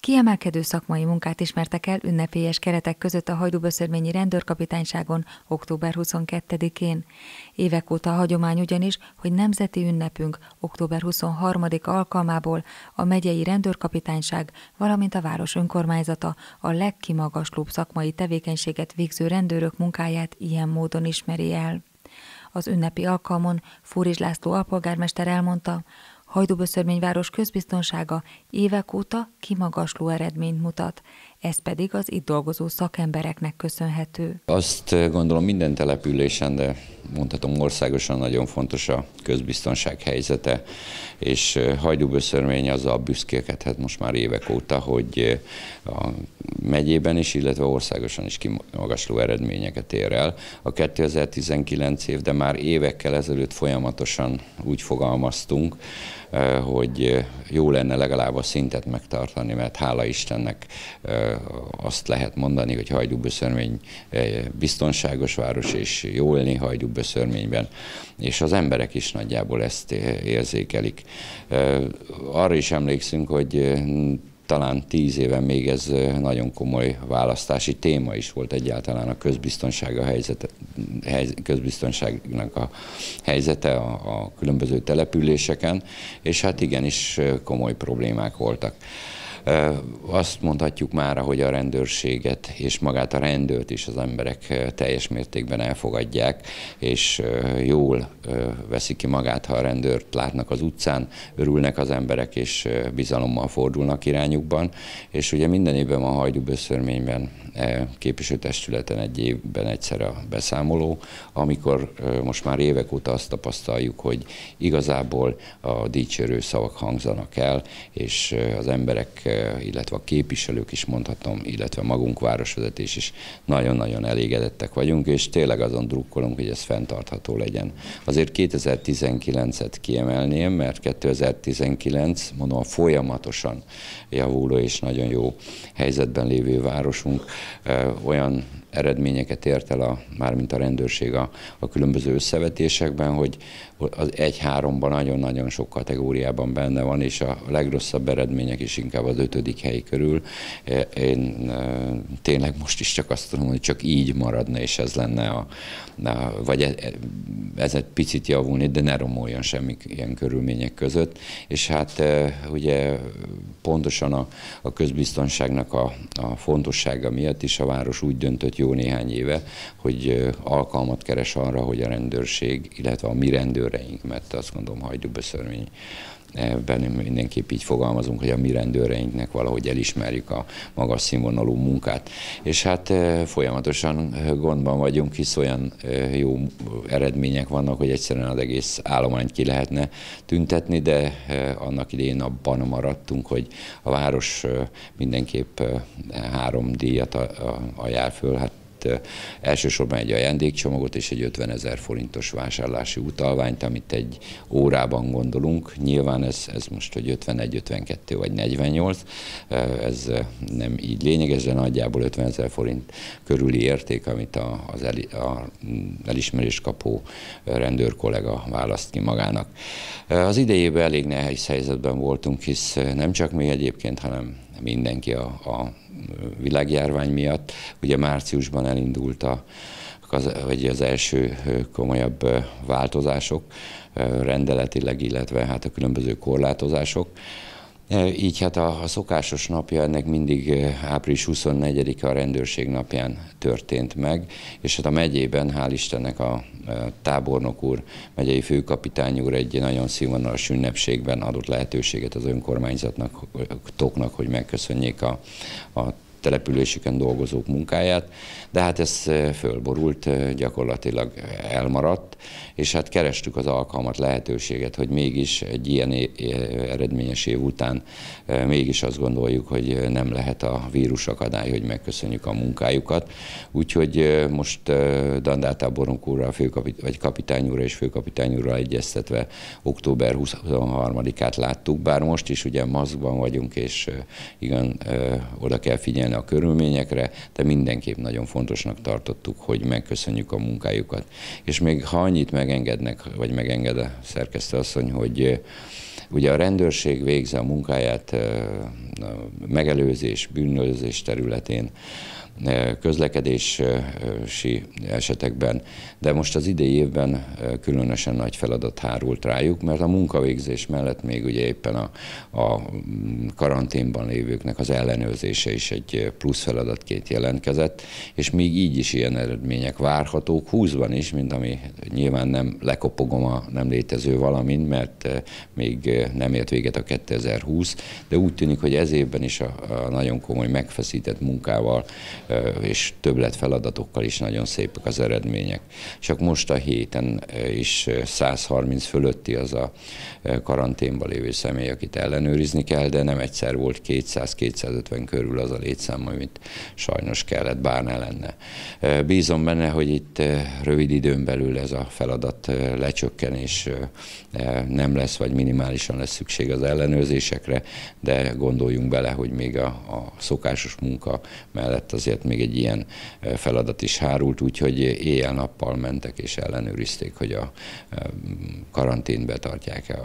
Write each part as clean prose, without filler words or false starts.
Kiemelkedő szakmai munkát ismertek el ünnepélyes keretek között a Hajdúböszörményi Rendőrkapitányságon október 22-én. Évek óta a hagyomány ugyanis, hogy nemzeti ünnepünk október 23-a alkalmából a megyei rendőrkapitányság, valamint a város önkormányzata a legkimagaslóbb szakmai tevékenységet végző rendőrök munkáját ilyen módon ismeri el. Az ünnepi alkalmon Fóris László alpolgármester elmondta, Hajdúböszörmény város közbiztonsága évek óta kimagasló eredményt mutat, ez pedig az itt dolgozó szakembereknek köszönhető. Azt gondolom, minden településen, de mondhatom országosan nagyon fontos a közbiztonság helyzete, és Hajdúböszörmény azzal büszkélkedhet most már évek óta, hogy a megyében is, illetve országosan is kimagasló eredményeket ér el. A 2019 év, de már évekkel ezelőtt folyamatosan úgy fogalmaztunk, hogy jó lenne legalább a szintet megtartani, mert hála Istennek azt lehet mondani, hogy Hajdúböszörmény biztonságos város, és jó élni Hajdúböszörményben, és az emberek is nagyjából ezt érzékelik. Arra is emlékszünk, hogy talán 10 éven még ez nagyon komoly választási téma is volt egyáltalán a közbiztonságnak a helyzete a különböző településeken, és hát igenis komoly problémák voltak. Azt mondhatjuk már, hogy a rendőrséget és magát a rendőrt is az emberek teljes mértékben elfogadják, és jól veszik ki magát, ha a rendőrt látnak az utcán, örülnek az emberek, és bizalommal fordulnak irányukban. És ugye minden évben a Hajdúböszörményben képviselőtestületen egy évben egyszer a beszámoló, amikor most már évek óta azt tapasztaljuk, hogy igazából a dicsérő szavak hangzanak el, és az emberek, illetve a képviselők is mondhatom, illetve magunk városvezetés is nagyon-nagyon elégedettek vagyunk, és tényleg azon drukkolunk, hogy ez fenntartható legyen. Azért 2019-et kiemelném, mert 2019, mondom, folyamatosan javuló és nagyon jó helyzetben lévő városunk olyan eredményeket ért el, mármint a rendőrség a különböző összevetésekben, hogy az 1-3-ban nagyon-nagyon sok kategóriában benne van, és a legrosszabb eredmények is inkább az 5. hely körül. Én tényleg most is csak azt tudom, hogy csak így maradna, és ez lenne vagy ez egy picit javulni, de ne romoljon semmi ilyen körülmények között. És hát ugye pontosan a közbiztonságnak a fontossága miatt is a város úgy döntött jó néhány éve, hogy alkalmat keres arra, hogy a rendőrség, illetve a mi rendőreink, mert azt gondolom Hajdúböszörmény mindenképp így fogalmazunk, hogy a mi rendőreinknek valahogy elismerjük a magas színvonalú munkát. És hát folyamatosan gondban vagyunk, hisz olyan jó eredmények vannak, hogy egyszerűen az egész állományt ki lehetne tüntetni, de annak idején abban maradtunk, hogy a város mindenképp 3 díjat ajánl föl. Hát elsősorban egy ajándékcsomagot és egy 50 000 forintos vásárlási utalványt, amit egy órában gondolunk. Nyilván ez most, hogy 51, 52 vagy 48, ez nem így lényeges, de nagyjából 50 000 forint körüli érték, amit az elismerést kapó rendőrkollega választ ki magának. Az idejében elég nehéz helyzetben voltunk, hisz nem csak mi egyébként, hanem mindenki a világjárvány miatt. Ugye márciusban elindult az első komolyabb változások rendeletileg, illetve hát a különböző korlátozások. Így hát a szokásos napja ennek mindig április 24-e a rendőrség napján történt meg, és hát a megyében, hál' Istennek a tábornok úr, megyei főkapitány úr egy nagyon színvonalas ünnepségben adott lehetőséget az önkormányzatnak, hogy megköszönjék a településeken dolgozók munkáját, de hát ez fölborult, gyakorlatilag elmaradt, és hát kerestük az alkalmat, lehetőséget, hogy mégis egy ilyen eredményes év után mégis azt gondoljuk, hogy nem lehet a vírus akadály, hogy megköszönjük a munkájukat. Úgyhogy most Dandár tábornok úrral, vagy kapitány úrral és főkapitány úrral egyeztetve október 23-át láttuk, bár most is ugye maszkban vagyunk, és igen, oda kell figyelni a körülményekre, de mindenképp nagyon fontosnak tartottuk, hogy megköszönjük a munkájukat. És még ha annyit megengednek, vagy megenged a szerkesztőasszony, hogy Ugye a rendőrség végzi a munkáját megelőzés, bűnözés területén, közlekedési esetekben, de most az idei évben különösen nagy feladat hárult rájuk, mert a munkavégzés mellett még ugye éppen a karanténban lévőknek az ellenőrzése is egy plusz feladatként jelentkezett, és még így is ilyen eredmények várhatók 20-ban is, mint ami nyilván nem lekopogom a nem létező valamint, mert még nem ért véget a 2020, de úgy tűnik, hogy ez évben is a nagyon komoly megfeszített munkával és többlet feladatokkal is nagyon szépek az eredmények. Csak most a héten is 130 fölötti az a karanténban lévő személy, akit ellenőrizni kell, de nem egyszer volt 200-250 körül az a létszám, amit sajnos kellett, bár ne lenne. Bízom benne, hogy itt rövid időn belül ez a feladat lecsökken, és nem lesz, vagy minimálisan lesz szükség az ellenőrzésekre, de gondoljunk bele, hogy még a szokásos munka mellett azért még egy ilyen feladat is hárult, úgyhogy éjjel-nappal mentek és ellenőrizték, hogy a karanténbe tartják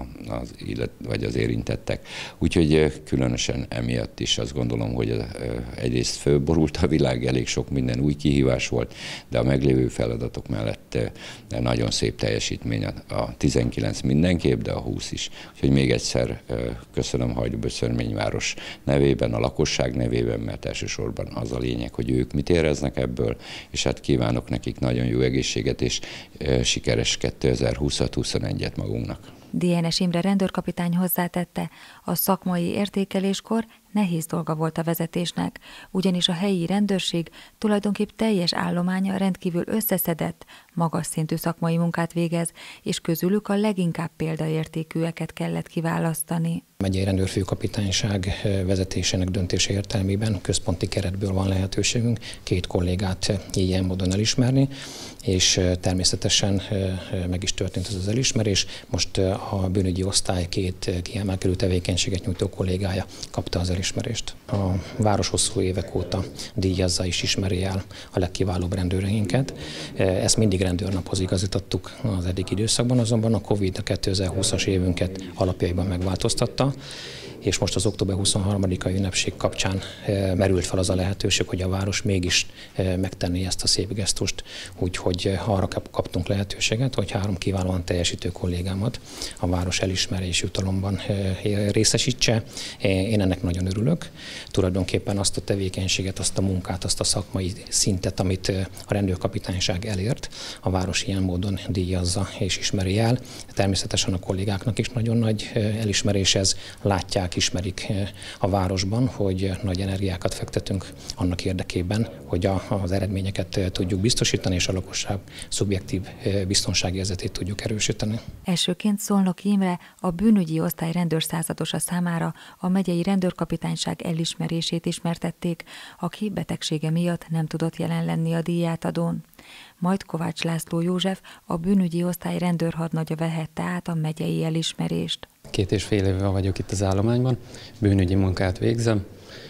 vagy az érintettek. Úgyhogy különösen emiatt is azt gondolom, hogy egyrészt fölborult a világ, elég sok minden új kihívás volt, de a meglévő feladatok mellett nagyon szép teljesítmény a 19 mindenképp, de a 20 is. Úgyhogy még egyszer köszönöm Hajdúböszörményváros nevében, a lakosság nevében, mert elsősorban az a lényeg, hogy ők mit éreznek ebből, és hát kívánok nekik nagyon jó egészséget és sikeres 2020-21-et magunknak. DNS Imre rendőrkapitány hozzátette, a szakmai értékeléskor nehéz dolga volt a vezetésnek, ugyanis a helyi rendőrség tulajdonképp teljes állománya rendkívül összeszedett, magas szintű szakmai munkát végez, és közülük a leginkább példaértékűeket kellett kiválasztani. A megyei rendőrfőkapitányság vezetésének döntése értelmében központi keretből van lehetőségünk 2 kollégát ilyen módon elismerni, és természetesen meg is történt ez az elismerés. Most a bűnügyi osztály 2 kiemelkedő tevékenységet nyújtó kollégája kapta az elismerést. A város hosszú évek óta díjazza és ismeri el a legkiválóbb rendőreinket. Ezt mindig rendőrnaphoz igazítottuk az eddig időszakban, azonban a Covid a 2020-as évünket alapjaiban megváltoztatta, és most az október 23-ai ünnepség kapcsán merült fel az a lehetőség, hogy a város mégis megtenné ezt a szép gesztust, úgyhogy arra kaptunk lehetőséget, hogy 3 kiválóan teljesítő kollégámat a város elismerés jutalomban részesítse. Én ennek nagyon örülök. Tulajdonképpen azt a tevékenységet, azt a munkát, azt a szakmai szintet, amit a rendőrkapitányság elért, a város ilyen módon díjazza és ismeri el. Természetesen a kollégáknak is nagyon nagy elismerés ez, látják, ismerik a városban, hogy nagy energiákat fektetünk annak érdekében, hogy az eredményeket tudjuk biztosítani, és a lakosság szubjektív biztonságérzetét tudjuk erősíteni. Elsőként Szolnoki Imre, a bűnügyi osztály rendőrszázadosa számára a megyei rendőrkapitányság elismerését ismertették, aki betegsége miatt nem tudott jelen lenni a díjátadón. Majd Kovács László József, a bűnügyi osztály rendőrhadnagya vehette át a megyei elismerést. 2,5 éve vagyok itt az állományban, bűnügyi munkát végzem.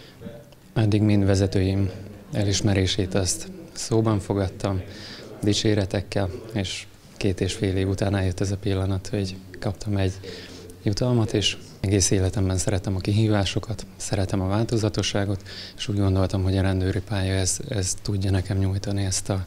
Eddig mind vezetőim elismerését azt szóban fogadtam, dicséretekkel, és 2,5 év után eljött ez a pillanat, hogy kaptam egy jutalmat, és egész életemben szeretem a kihívásokat, szeretem a változatosságot, és úgy gondoltam, hogy a rendőri pálya ez tudja nekem nyújtani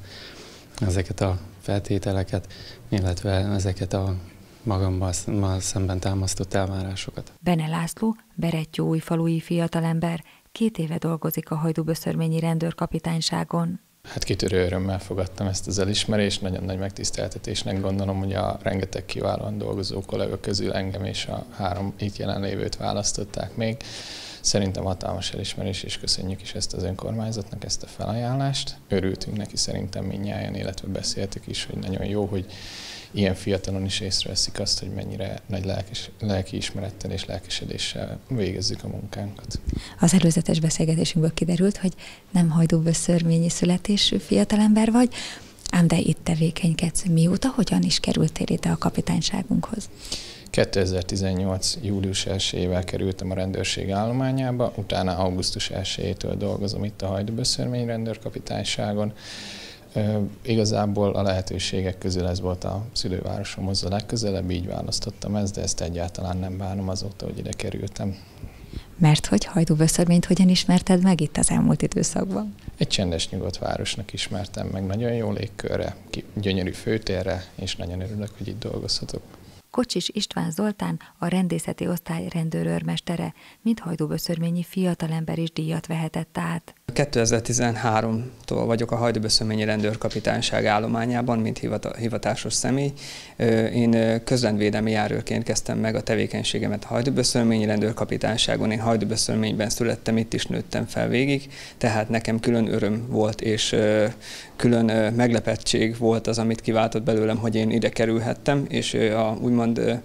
ezeket a feltételeket, illetve ezeket a magammal szemben támasztott elvárásokat. Bene László, berettyóújfalui fiatalember, 2 éve dolgozik a Hajdúböszörményi rendőrkapitányságon. Hát kitörő örömmel fogadtam ezt az elismerést, nagyon nagy megtiszteltetésnek gondolom, hogy a rengeteg kiválóan dolgozó kollega közül engem és a 3 itt jelenlévőt választották még. Szerintem hatalmas elismerés, és köszönjük is ezt az önkormányzatnak, ezt a felajánlást. Örültünk neki szerintem mindnyájan, illetve beszéltük is, hogy nagyon jó, hogy ilyen fiatalon is észreveszik azt, hogy mennyire nagy lelkiismerettel és lelkesedéssel végezzük a munkánkat. Az előzetes beszélgetésünkből kiderült, hogy nem hajdúböszörményi születésű fiatalember vagy, ám de itt tevékenykedsz. Mióta, hogyan is kerültél ide a kapitányságunkhoz? 2018. július 1-ével kerültem a rendőrség állományába, utána augusztus 1-től dolgozom itt a Hajdúböszörményi rendőrkapitányságon. Igazából a lehetőségek közül ez volt a szülővárosomhoz a legközelebb, így választottam ezt, de ezt egyáltalán nem bánom azóta, hogy ide kerültem. Mert hogy Hajdúböszörményt hogyan ismerted meg itt az elmúlt időszakban? Egy csendes, nyugodt városnak ismertem meg, nagyon jó légkörre, gyönyörű főtérre, és nagyon örülök, hogy itt dolgozhatok. Kocsis István Zoltán, a rendészeti osztály rendőrőrmestere, mint hajdúböszörményi fiatalember is díjat vehetett át. 2013-tól vagyok a Hajdúböszörményi Rendőrkapitányság állományában, mint hivatásos személy. Én közrendvédelmi járőrként kezdtem meg a tevékenységemet a Hajdúböszörményi Rendőrkapitányságon. Én Hajdúböszörményben születtem, itt is nőttem fel végig, tehát nekem külön öröm volt és külön meglepettség volt az, amit kiváltott belőlem, hogy én ide kerülhettem, és úgymond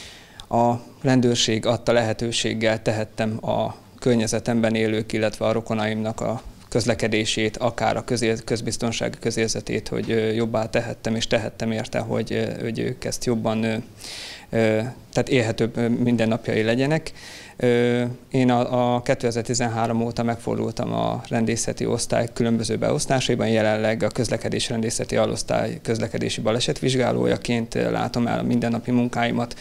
a rendőrség adta lehetőséggel tehettem a környezetemben élők, illetve a rokonaimnak a közlekedését, akár a közbiztonsági közérzetét, hogy jobbá tehettem, és tehettem érte, hogy ők ezt jobban, tehát élhetőbb mindennapjai legyenek. Én a 2013 óta megfordultam a rendészeti osztály különböző beosztásaiban, jelenleg a közlekedés rendészeti alosztály közlekedési balesetvizsgálójaként látom el a mindennapi munkáimat.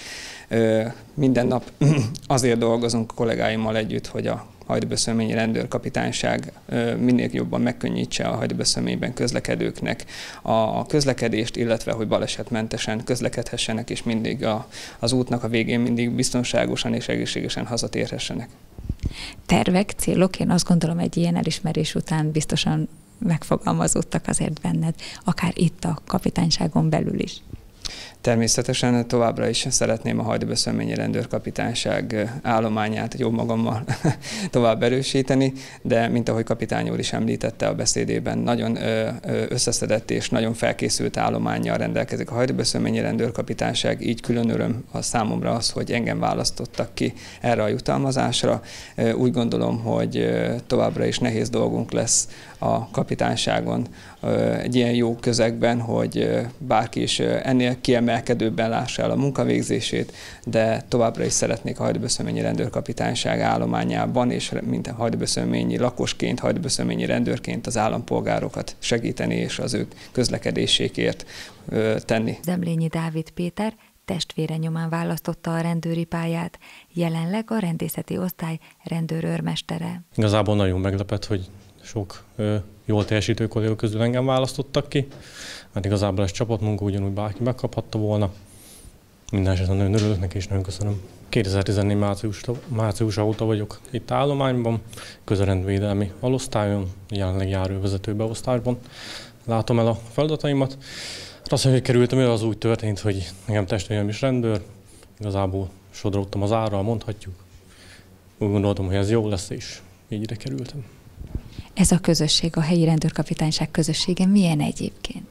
Minden nap azért dolgozunk a kollégáimmal együtt, hogy a Hajdúböszörményi Rendőrkapitányság minél jobban megkönnyítse a Hajdúböszörményben közlekedőknek a közlekedést, illetve hogy balesetmentesen közlekedhessenek, és mindig az útnak a végén mindig biztonságosan és egészségesen hazatérhessenek. Tervek, célok, én azt gondolom, egy ilyen elismerés után biztosan megfogalmazódtak azért benned, akár itt a kapitányságon belül is. Természetesen továbbra is szeretném a Hajdúböszörményi Rendőrkapitányság állományát jó magammal tovább erősíteni, de mint ahogy kapitány úr is említette a beszédében, nagyon összeszedett és nagyon felkészült állománnyal rendelkezik a Hajdúböszörményi Rendőrkapitányság, így külön öröm a számomra az, hogy engem választottak ki erre a jutalmazásra. Úgy gondolom, hogy továbbra is nehéz dolgunk lesz a kapitányságon egy ilyen jó közegben, hogy bárki is ennél kiemelkedőbben lássa el a munkavégzését, de továbbra is szeretnék a Hajdúböszörményi Rendőrkapitányság állományában, és mint a hajdúböszörményi lakosként, hajdúböszörményi rendőrként az állampolgárokat segíteni, és az ők közlekedésékért tenni. Zemlényi Dávid Péter testvére nyomán választotta a rendőri pályát, jelenleg a rendészeti osztály rendőrőrmestere. Igazából nagyon meglepett, hogy sok jól teljesítő kolléga közül engem választottak ki, mert igazából ez csapatmunka, ugyanúgy bárki megkaphatta volna. Minden esetben nagyon örülök neki, és nagyon köszönöm. 2014 március óta vagyok itt állományban, közrendvédelmi alosztályon, jelenleg járőrvezető beosztásban látom el a feladataimat. Azt, hogy kerültem el, az úgy történt, hogy nekem testvérem is rendőr, igazából sodródtam az árral, mondhatjuk. Úgy gondoltam, hogy ez jó lesz, és így ide kerültem. Ez a közösség, a helyi rendőrkapitányság közössége milyen egyébként?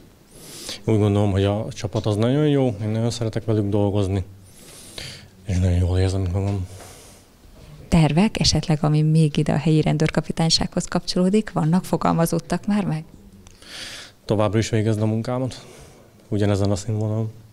Úgy gondolom, hogy a csapat az nagyon jó, én nagyon szeretek velük dolgozni, és nagyon jól érzem magam. Tervek, esetleg ami még ide a helyi rendőrkapitánysághoz kapcsolódik, vannak, fogalmazódtak már meg? Továbbra is végezni a munkámat, ugyanezen a színvonalon.